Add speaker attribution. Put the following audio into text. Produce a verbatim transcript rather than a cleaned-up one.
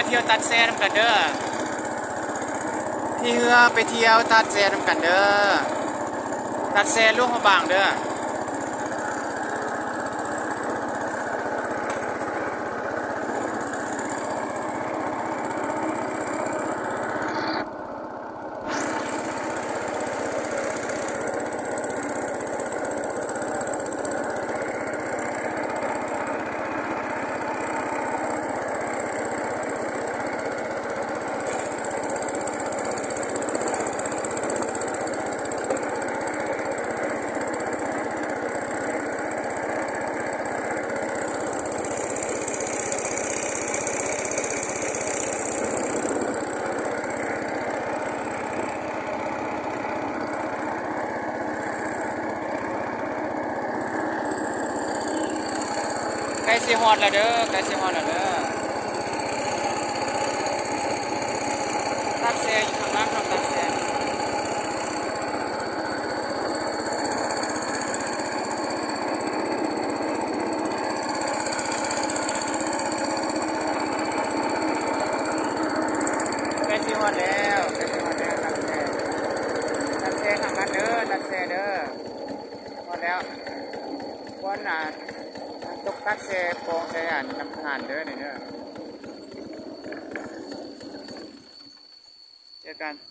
Speaker 1: มาเที่ยวตัดแซ่น้ำกันเด้อที่เฮือไปเที่ยวตัดแซ่น้ำกันเด้อตัดแซ่ลูกหัวบางเด้อใกล้สิฮอดแล้วเด้อใกล้สิฮอดแล้วเด้อตัดแซ่อยู่ข้างล่างครับตัดแซ่ใกล้สิฮอดแล้วใกล้สิฮอดแล้วตัดแซ่ตัดแซ่ข้างล่างเด้อตัดแซ่เด้อฮอดแล้ววันน่ะตกตัดเซโปงเซอันนำทานเด้อนี่เด้อเจอกัน